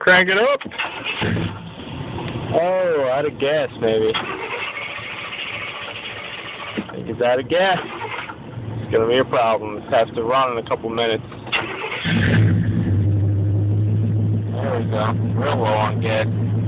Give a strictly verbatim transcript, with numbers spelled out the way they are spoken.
Crank it up. Oh, out of gas, maybe. I think it's out of gas. It's gonna be a problem. It has to run in a couple minutes. There we go. Real low on gas.